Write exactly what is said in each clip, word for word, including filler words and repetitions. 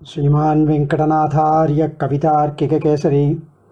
श्रीमान वेंकटनाथार्य कवितार्किककेसरी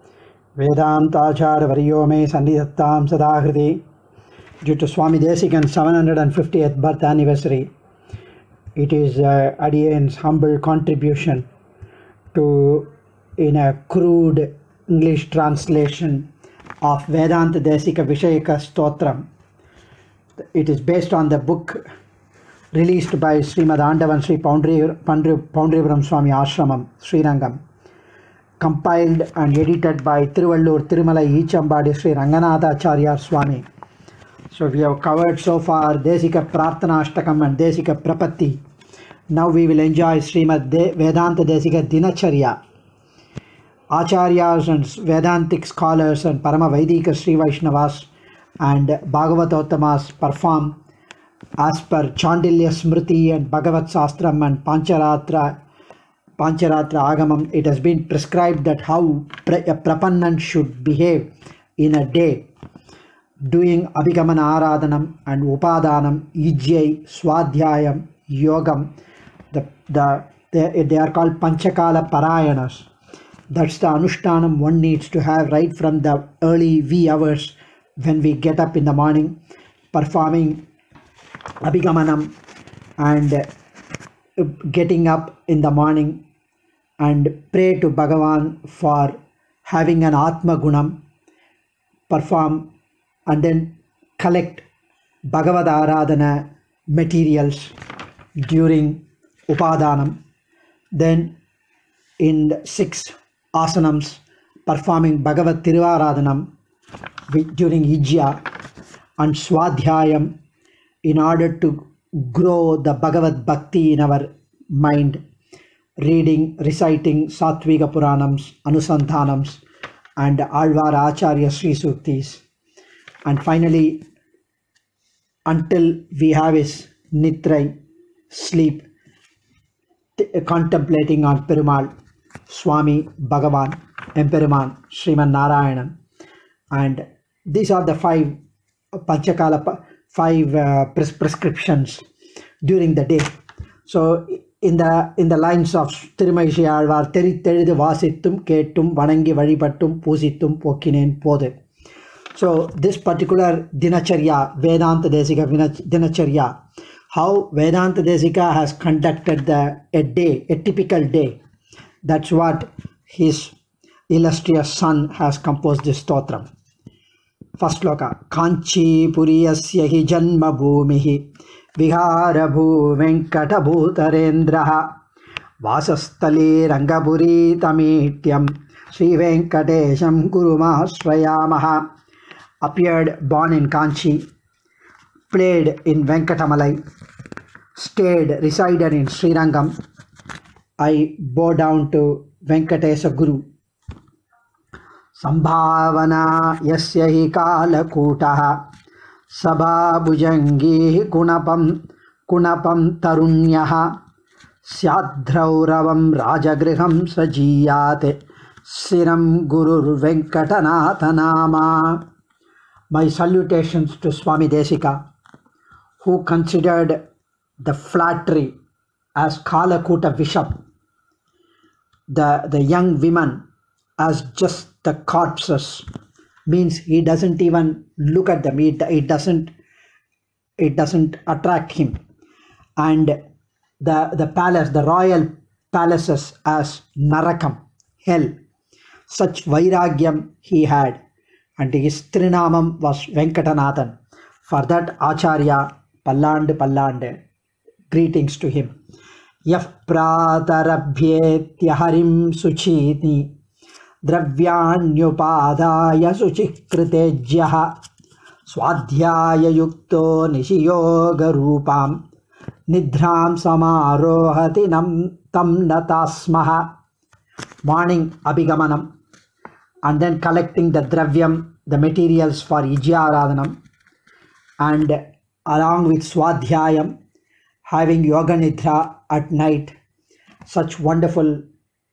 वेदांताचार्यवर्यो मे सन्निधत्तां सदा हृदि. Due to Swami Desikan's seven hundred fiftieth birth anniversary, it is uh, Adiyan's humble contribution to, in a crude English translation of Vedanta Desika Vishayaka Stotram. It is based on the book released by Srimad Andavan Sri Poundripuram Swami Ashramam, Srirangam, compiled and edited by Tiruvallur Tirumalai Ichambadi Sri Ranganatha Acharya Swami. So we have covered so far Desika Prarthana Ashtakam and Desika Prapatti. Now we will enjoy Srimad De Vedanta Desika Dinacharya. Acharyas and Vedantic scholars and Parama Vaidika Sri Vaishnavas and Bhagavatottamas perform as per Chandilya Smriti and Bhagavat Sastram and Pancharatra, Pancharatra Agamam. It has been prescribed that how a Prapannan should behave in a day, doing Abhigamana Aradhanam and Upadanam, Ijjai, Swadhyayam, Yogam. The, the, they, they are called Panchakala Parayanas. That's the Anushtanam one needs to have right from the early wee hours when we get up in the morning, performing Abhigamanam and getting up in the morning and pray to Bhagavan for having an Atma Gunam, perform and then collect Bhagavad Aradhana materials during Upadanam. Then in six asanams performing Bhagavad Tiruvaradhanam during Ijja and Swadhyayam in order to grow the Bhagavad Bhakti in our mind, reading, reciting Satvika Puranams, Anusandhanams and Alvara Acharya Sri Suktis. And finally, until we have his Nitrai, sleep, contemplating on Perumal, Swami, Bhagavan, Emperuman, Sriman Narayanan. And these are the five Panchakala, five uh, pres prescriptions during the day. So in the in the lines of Tirumaishi Alvar, Teri Teridu Vasittum, Ketum, Vanangi Vadipattum, Pusittum, Pokinen, Pode. So this particular Dinacharya, Vedanta Desika Dinacharya, how Vedanta Desika has conducted the a day, a typical day. That's what his illustrious son has composed this stotram. First sloka. Kanchi Puriyasya hi janma bhumihi vihara bhu venkata bhutarendraha vasastale rangapuri tamityam Sri Venkatesham Gurumahasrayamaha. Appeared, born in Kanchi, played in Venkatamalai, stayed, resided in Srirangam. I bow down to Venkatesa Guru. Sambhavana yasya hi kalakutaha sabha bhujangi kunapam kunapam tarunyaha syadhrauravam rajagriham sajiyate siram gurur Venkatanatha nama. My salutations to Swami Desika, who considered the flattery as Kalakuta Visham, the, the young women as just the corpses, means he doesn't even look at them, it, it doesn't it doesn't attract him. And the, the palace, the royal palaces as Narakam, hell, such Vairagyam he had. And his Trinamam was Venkatanathan. For that, Acharya Palland Palland, greetings to him. Yaf pratarabhyetya harim suchiti dravyanyupadaya suchikritejaha swadhyaya yukto nishiyoga rupam nidram samarohati nam tam natasmaha. Morning Abhigamanam, and then collecting the dravyam, the materials for Ijja Aradhanam, and along with Swadhyayam, having Yoga Nidra at night. Such wonderful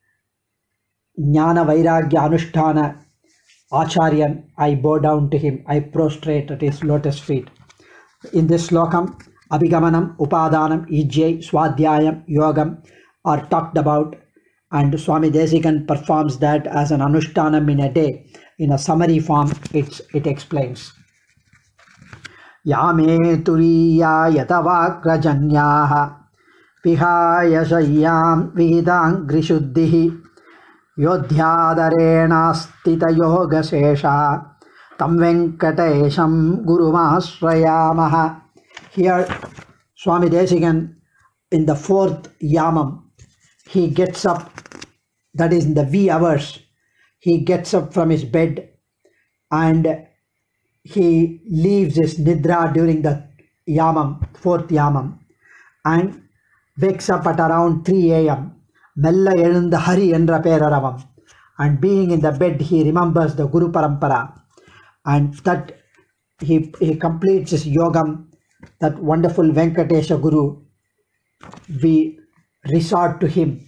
Jnana Vairagya Anushtana Acharyan, I bow down to him, I prostrate at his lotus feet. In this slokam, Abhigamanam, Upadanam, Ijjai, Swadhyayam, Yogam are talked about and Swami Desikan performs that as an anushtanam in a day. In a summary form, it's, it explains. Yame turiya yatavakrajanyaha vihaya shayyam vidang grishuddhihi yodhyadarena yoga sesha tam venkatesham gurumasrayamaha. Here Swami Desikan, in the fourth yamam, he gets up, that is in the wee hours, he gets up from his bed and he leaves his nidra during the yamam, fourth yamam, and wakes up at around three a m Mella elunda Hari endra peraravam, and being in the bed he remembers the Guru Parampara, and that he, he completes his yogam, that wonderful Venkatesha Guru. We resort to him.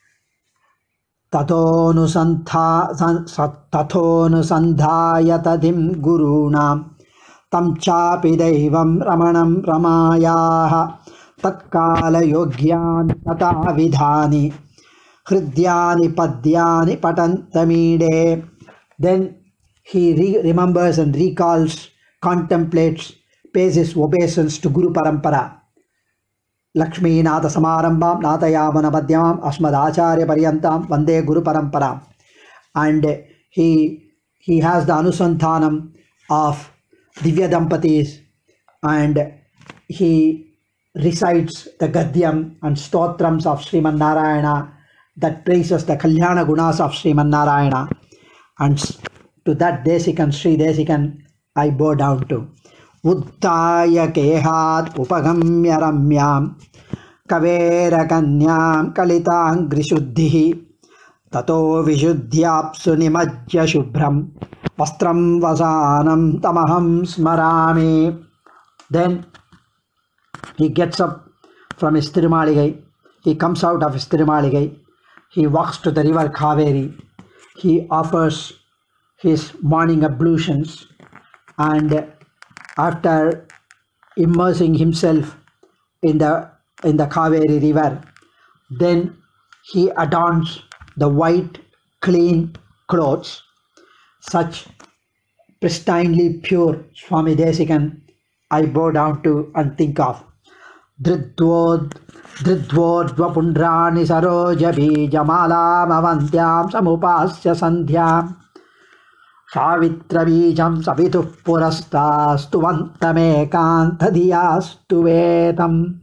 Tatonu santha tatonu sandhaya tadim gurunam tam chapi devam ramanam ramayaha tatkala yogyan tata vidhani hridyani padyani patantamide. Then he re remembers and recalls, contemplates, pays his obeisance to Guru Parampara. Lakshmi Nata Samarambam Natayamana Madhyamam Asmad Acharya Paryantam Vande Guru Parampara. And he he has the Anusanthanam of Divya Dampatis, and he recites the Gadyam and Stotrams of Sriman Narayana that praises the Kalyana Gunas of Sriman Narayana. And to that Desikan, Sri Desikan, I bow down to. Uttaya kehat upagamya ramyam kavera kanyam kalitang grishuddhihi tato vishuddhyapsu nimajya shubhram vastram vasanam tamaham smarami. Then he gets up from his Tirumaligai, he comes out of his Tirumaligai, he walks to the river Kaveri, he offers his morning ablutions, and after immersing himself in the in the Kaveri river, then he adorns the white clean clothes, such pristinely pure Swami Desikan I bow down to and think of. Dridvod Dridvodva pundrani saroja bijamala mavantyam samupasya sandhyam Savitra bijam savituh purastastu vantamekantadhiyastu vetam.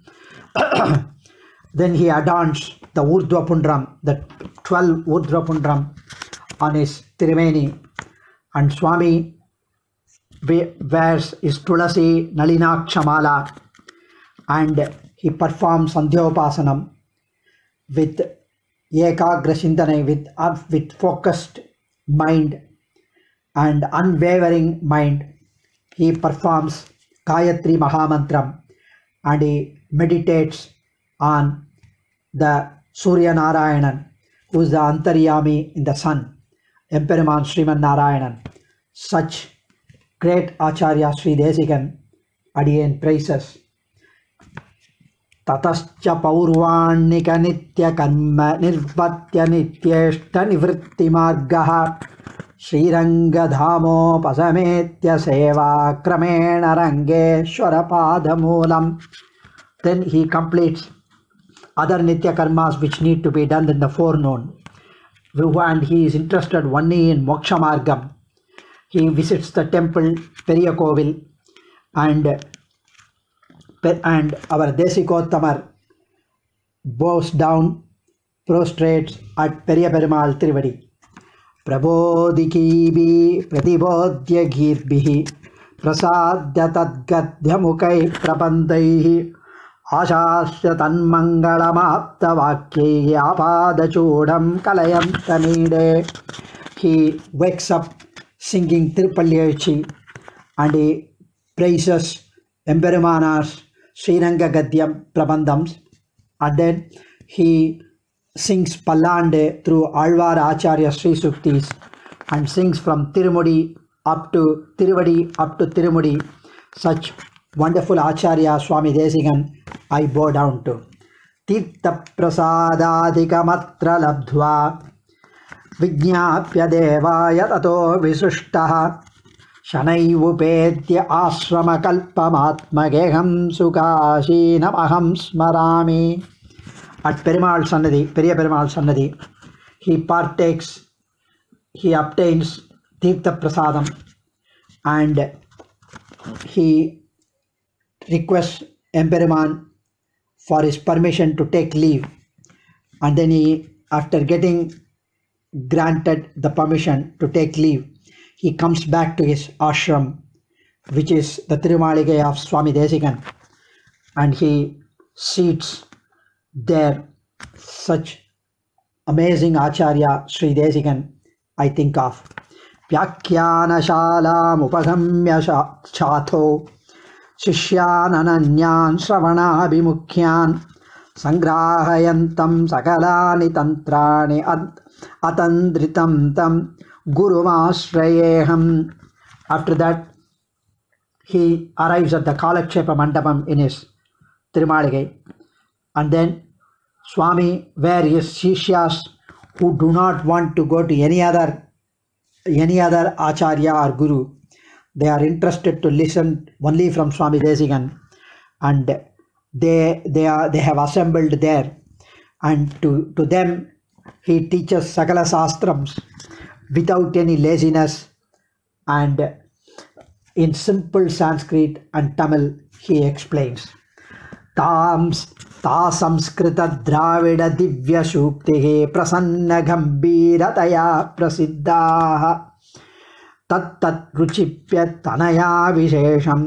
Then he adorns the Urdhva Pundram, the twelve Urdhva Pundram on his Tirumeni, and Swami wears his Tulasi Nalinakshamala, and he performs Sandhyopasanam with Ekagra Chintana, with, uh, with focused mind and unwavering mind. He performs Gayatri Mahamantram and he meditates on the Surya Narayanan, who is the Antaryami in the sun, Emperuman Sriman Narayanan. Such great Acharya Sri Desikan Adiyan praises. Tatascha Paurvanika Nitya Karma Nirvatya Nityeshta Nivritti Margaha Sriranga Dhamo Pasametya Seva Kramena Rangeshwara Padamulam. Then he completes other Nitya Karmas which need to be done in the forenoon. And he is interested only in Moksha Margam. He visits the temple Periyakovil, and and our Desikottamar bows down, prostrates at Periyaperumal Trivadi. Prabodhikibi pratibodhya girbihi prasadya tadgadhyamukai prabandaihi Ashasya tanmangalamapta vakyaihi apadachudam kalayantamide. He wakes up singing Tirupalli and he praises Emperumanar's Sriranga Gadyam Prabandhams, and then he sings Pallande through Alvar Acharya Sri Suktis and sings from Tirumudi up to Tiruvadi up to Tirumudi. Such wonderful Acharya Swami Desikan I bow down to. तीर्थप्रसादादिकमत्र लब्ध्वा विज्ञाप्य देवाय ततो विसृष्टः शनैवुपेद्य आश्रमकल्पमात्मगेहं सुकाशीनमहं स्मरामि. At Perumal Sannadhi, Periya Perumal Sannadhi, he partakes, he obtains Tirtha Prasadam and he requests Emperuman for his permission to take leave, and then he, after getting granted the permission to take leave, he comes back to his ashram, which is the Tirumaligai of Swami Desikan, and he seats there such amazing Acharya Sri Desikan I think of. Vyakhyana shalam upagamya chatho Shishyan ananyan shravanabhimukhyan sangrahayantam sakalani tantrani atandritam tam gurumashrayeham. After that, he arrives at the Kalakshepa Mandapam in his Tirumaligai, and then Swami, where his Shishyas who do not want to go to any other any other Acharya or Guru, they are interested to listen only from Swami Desikan, and they they are they have assembled there, and to to them he teaches Sakala Sastrams without any laziness, and in simple Sanskrit and Tamil he explains. Tams ta samskrita dravida divya shuktihe prasanna gambhirataya prasiddhaha tat tat ruchipya tanaya vishesham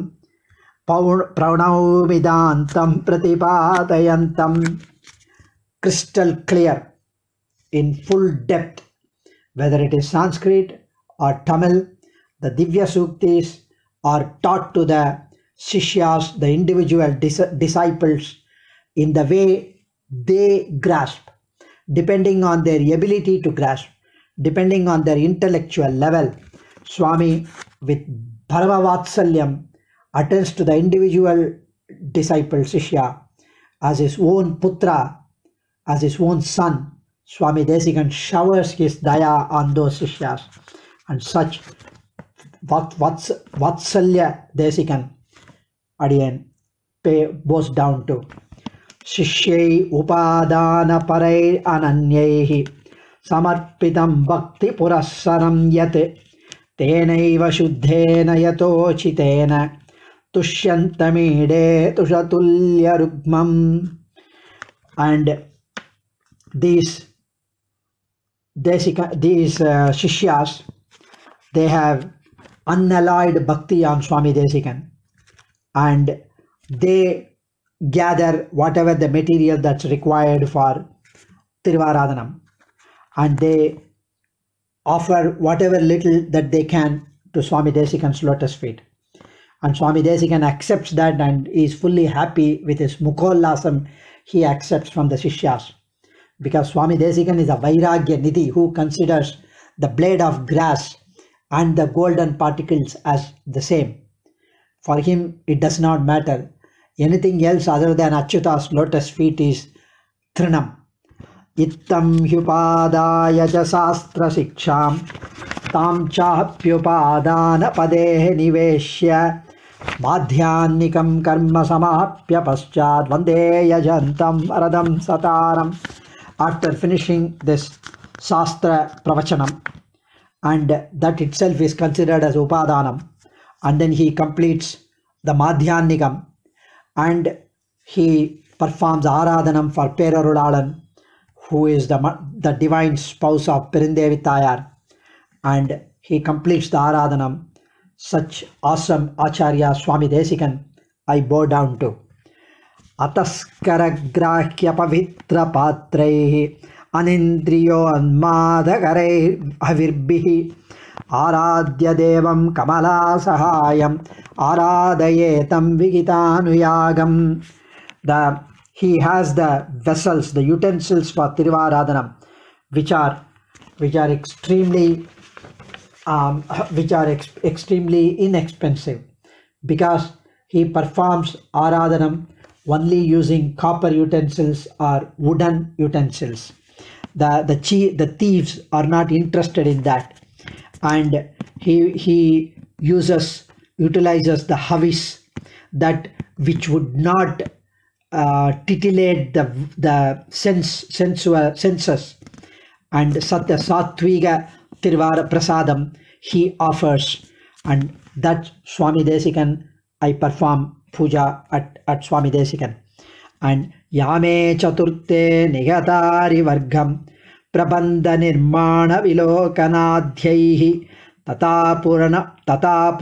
pranaumidantam pratipadayantam. Crystal clear, in full depth, whether it is Sanskrit or Tamil, the Divya Suktis are taught to the Shishyas, the individual dis disciples, in the way they grasp, depending on their ability to grasp, depending on their intellectual level. Swami, with Bharava Vatsalyam, attends to the individual disciple Shishya as his own putra, as his own son. Swami Desikan showers his daya on those Shishyas, and such Vats Vatsalya Desikan Adiyan bows down to. Shishyai upadana parai ananyaihi samarpitam bhakti purassaram yat tenaiva shuddhena yatochitena tushyantamide tushatulya rugmam. And these Desika, these uh, Shishyas, they have unalloyed bhakti on Swami Desikan, and they gather whatever the material that's required for Tiruvaradhanam, and they offer whatever little that they can to Swami Desikan's lotus feet, and Swami Desikan accepts that and is fully happy with his mukhollasam he accepts from the Shishyas, because Swami Desikan is a Vairagya Nidhi who considers the blade of grass and the golden particles as the same. For him, it does not matter. Anything else other than Achyuta's lotus feet is Trinam. Ittam hyupadaya jasastra siksham tam chapyupadana padehe niveshya madhyanikam karma samapya paschad vande yajantam aradam sataram. After finishing this Sastra Pravachanam, and that itself is considered as Upadanam, and then he completes the Madhyanikam, and he performs Aradhanam for Perarulalan, who is the, the divine spouse of Pirindevi Tayar, and he completes the Aradhanam. Such awesome Acharya Swami Desikan I bow down to. Ataskaragrahya pavitra patraihi anindriyo anmadhakarai avirbihi आराध्य देवं कमला सहायम आराधयेतं विगितानुयागम. The he has the vessels, the utensils for Tiruvaradhanam, which are which are extremely um, which are ex extremely inexpensive, because he performs Aradhanam only using copper utensils or wooden utensils. The, the, chi, the thieves are not interested in that. And he, he uses, utilizes the havis, that which would not uh, titillate the, the sense, sensual senses. And Satya Sattviga Tirvara Prasadam he offers, and that Swami Desikan I perform puja at, at Swami Desikan. And Yame Chaturte Nigatari Vargam Prabandha Nirmana Vilokanadhyaihi Tata Purana Tata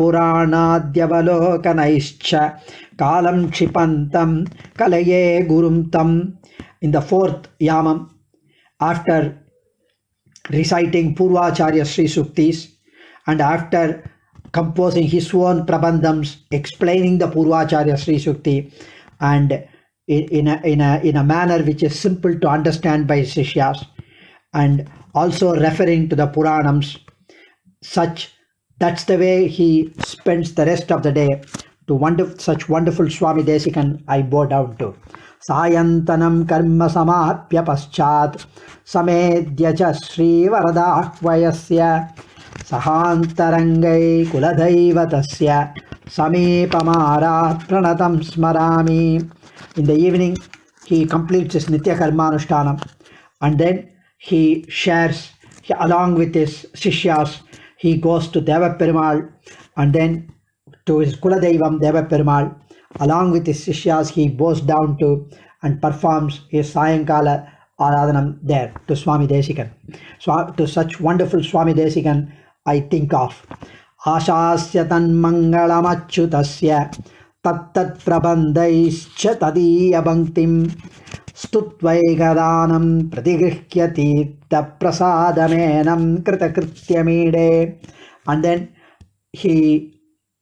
Puranadhyavalokanaischha Kalam Kshipantam Kalaye Gurumtam. In the fourth Yamam, after reciting Purvacharya Sri Suktis and after composing his own prabandhams explaining the Purvacharya Sri Sukti and in a, in, a, in a manner which is simple to understand by Sishyas, and also referring to the Puranams, such that's the way he spends the rest of the day. To wonderful, such wonderful Swami Desikan I bow down to. Sayantanam karma samapya paschat samedya cha Sri Varadahvayasya Sahantarangai kuladaivatasya samipamarat pranatam smarami. In the evening he completes his Nitya Karmanushtanam, and then he shares he, along with his Sishyas. He goes to Deva Perumal and then to his Kuladaivam Deva Perumal. Along with his Sishyas he bows down to and performs his Sayankala Aradhanam there to Swami Desikan. So to such wonderful Swami Desikan I think of. Ashasya tan mangalamachyutasya tattat prabandhaischa tadiya bhanktim Stutvaigadanam pratigrihyati prasadamenam kritakrityamide. And then he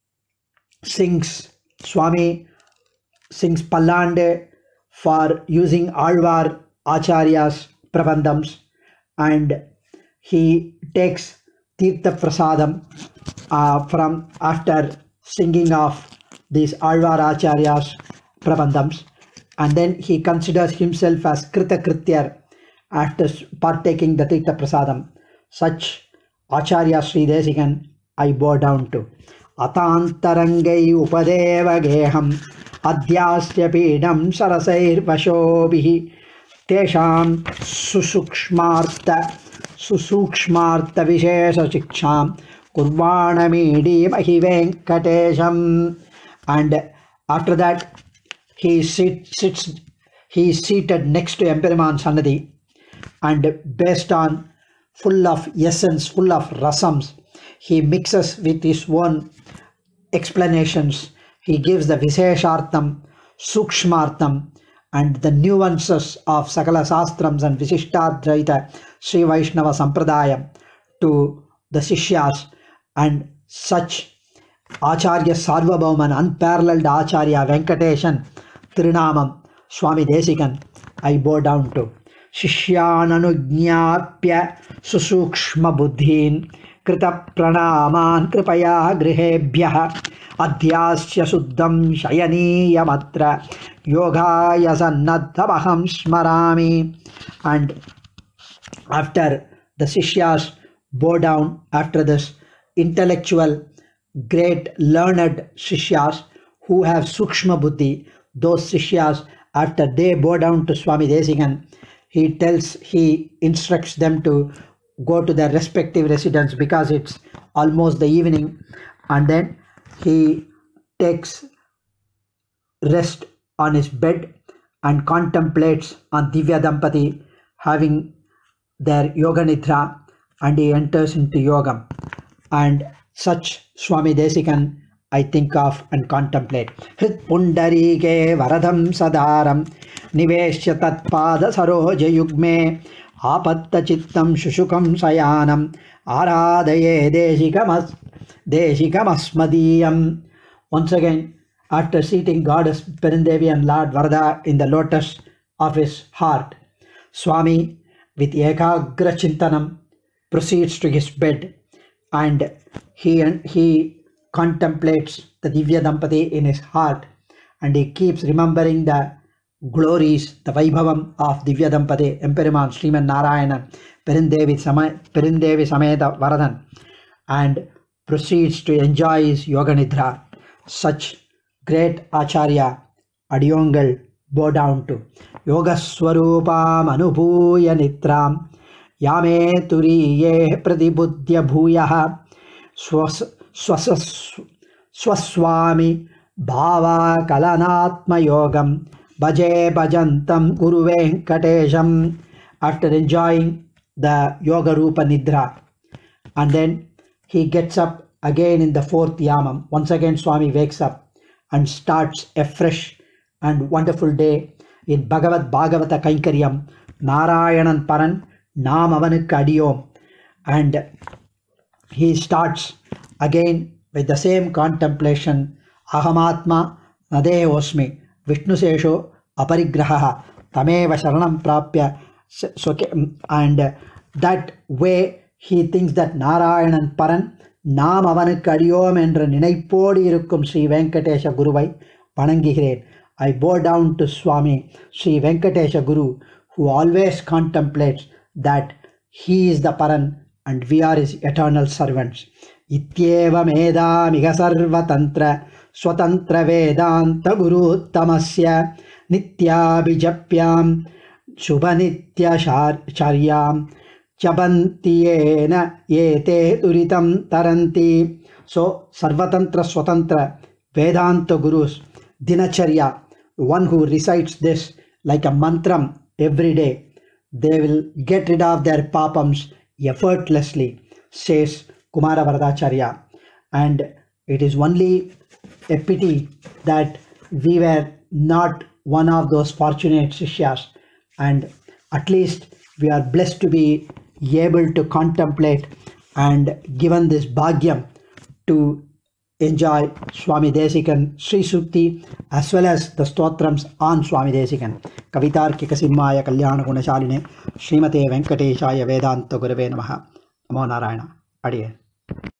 sings, Swami sings Pallande for using Alvar Acharya's Prabandhams, and he takes Tirtha Prasadam uh, from after singing of these Alvar Acharya's Prabandhams, and then he considers himself as Krita Krityar after partaking the Tirtha Prasadam. Such Acharya Sri Desikan I bow down to. Atantarangai upadeva geham adhyasya pidam sarasair vashobihi tesham susukshmarta susukshmarta vishesha shiksham kurvana midi mahi venkatesham. And after that he sit, sits he is seated next to Emperiman Sannadhi, and based on full of essence, full of rasams, he mixes with his own explanations. He gives the Visheshartham, Sukshmartham, and the nuances of Sakala Sastrams and Vishishtadvaita Sri Vaishnava Sampradaya to the Sishyas. And such Acharya Sarvabhauman, unparalleled Acharya Venkateshan Trinamam Swami Desikan I bow down to. Shishyananujñapya susukshma buddhin krita pranaman kripaya grihebhyah adhyasya suddham shayaniyamatra yogaya sannadhamaham smarami. And after the Sishyas bow down, after this intellectual, great learned Sishyas who have Sukshma Buddhi, those Sishyas, after they bow down to Swami Desikan, he tells, he instructs them to go to their respective residence because it's almost the evening, and then he takes rest on his bed and contemplates on Divya Dampati having their Yoga Nidra, and he enters into Yoga. And such Swami Desikan I think of and contemplate. Hrit Pundarike Varadham Sadaram Niveshya Tatpada Saroja Yugme Apatta Chittam Shushukam Sayanam Aradaye Deshikamas Deshikamasmadiyam. Once again, after seating Goddess Perendevi and Lord Varada in the lotus of his heart, Swami with Ekagra Chintanam proceeds to his bed, and he, he contemplates the Divya Dampati in his heart, and he keeps remembering the glories, the Vaibhavam of Divya Dampade, Emperiman Sriman Narayanan, Perindevi Sama, Perindevi Sameda Varadan, and proceeds to enjoy his Yoga Nidra. Such great Acharya, Adiyongal bow down to. Yoga Swarupam Anubhuya Nitram, Yame Turiye Pradibudya Bhuyaha, Swaswami Bhava Kalanatma Yogam, Bhaje Bhajantam Guru Venkatesham. After enjoying the Yoga Rupa Nidra, and then he gets up again in the fourth Yamam. Once again Swami wakes up and starts a fresh and wonderful day in Bhagavad Bhagavata Kainkaryam, Narayanan Paran Nam Avanukku Adiyom, and he starts again with the same contemplation, Ahamatma Nadehe Osmi Vishnu Sesho Aparigraha Tameva Sharanam Prapya. And that way he thinks that Narayanan Paran Nam Avanukku Adiyom என்ற நினைப்போடு இருக்கும் ஸ்ரீ வெங்கடேஷ குருவை வணங்குகிறேன். I bow down to Swami Sri Venkatesha Guru, who always contemplates that he is the Paran and we are his eternal servants. Ityeva meda miga sarva tantra swatantra vedanta guru tamasya nitya bijapyam shubhanitya charyam chabantiyena yete duritam taranti. So Sarvatantra Swatantra Vedanta Gurus Dinacharya, one who recites this like a mantram every day, they will get rid of their papams effortlessly, says Kumara Varadacharya. And it is only a pity that we were not one of those fortunate Sishyas, and at least we are blessed to be able to contemplate and given this bhagyam to enjoy Swami Desikan Sri Sukti as well as the stotrams on Swami Desikan. Kavitarkika Simhaya Kalyana Gunashaline Srimate Venkateshaya Vedanta Gurave Namaha. Namo Narayana. Adiye.